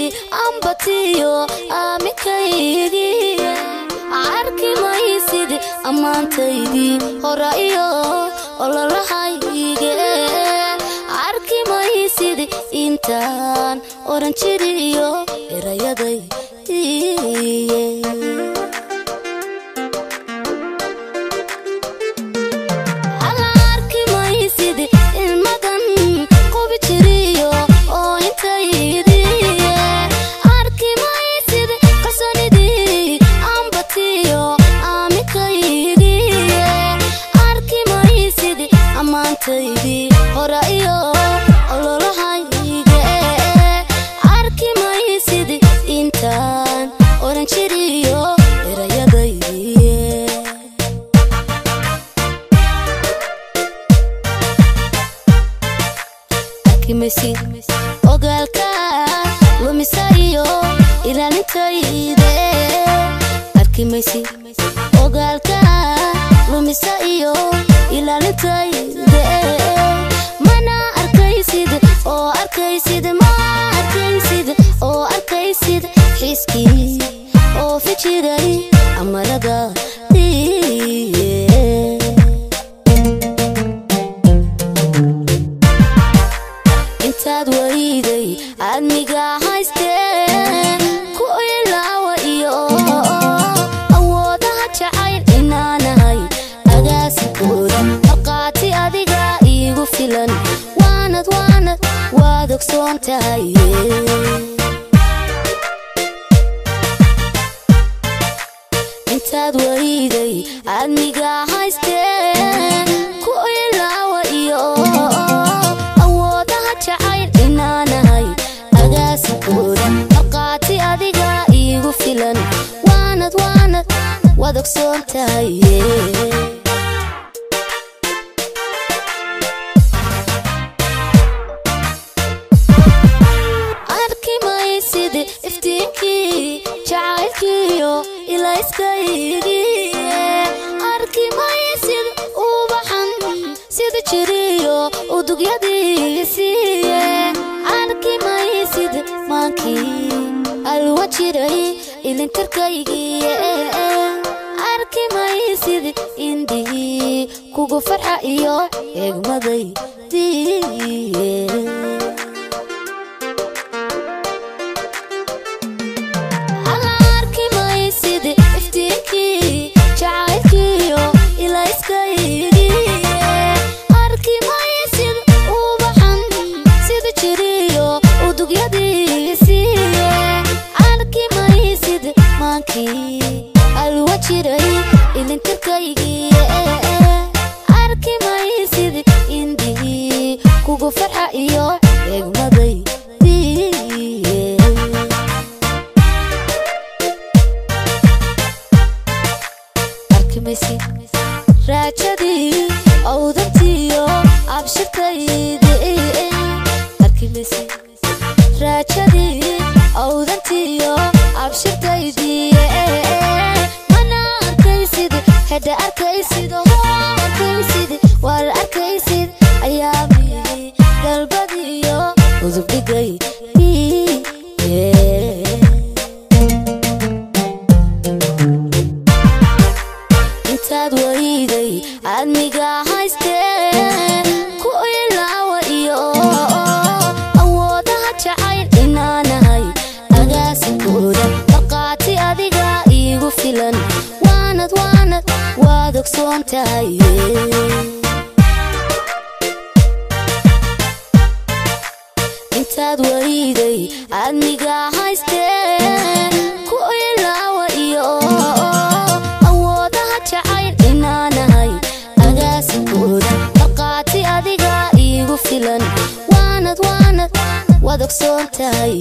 ambatiyo amikaygi arki maysid amantaydi horaiyo ololahayge arki maysid intaan oran jiriyo erayaday horaiyo ololahayge arki maysid intaan oran jiriyo erayadaydi arki maysid ogaalka lumisayo ilaalintayde arki maysid ogaalka lumisayo ilaalintayde mana arkaysid oo arkaysid ma arkaysid oo arkaysid xiski oo fijiray amarada intaad wayday admiga haystee ku ilaawa iyo awoodaha jacayl inaanahay agaasikooda marqaati adiga iigu filan waanad waad ogsoon tahay intaad wayday admiga haystee ku ilaawa iyo awoodaha jacayl inaanahay agaasikooda marqaati adiga iigu filan waanad waad ogsoon tahay iftiinkii jacaylkiyo ilayskaygi arki maysid ubaxan sida jiriyo udugyadiisiiye arki maysid maankii alwa jiray ilintarkaygiye arki maysid indhihii kugu farxa iyo eegmadaydiye alwa jiray ilintarkaygiye arki maysid indhihii kugu farxa iyo eegmadaydiye arki maysid raajadii awdantiyo abshirtaydi arki maysid raajadii awdantiyo abshirtaydi mana arkaysid hada arkaysid war arkaysid ayaami galbadiyo udubdhigay intaad wayday admiga haystee ku ilaawa iyo awoodaha jacayl inaanahay agaasikooda marqaati adiga iigu filan waanad waad ogsoon tahay intaad wayday admiga haystee ku ilaawa iyo awoodaha jacayl inaanahay agaasikooda marqaati adiga iigu filan waanad waad ogsoon tahay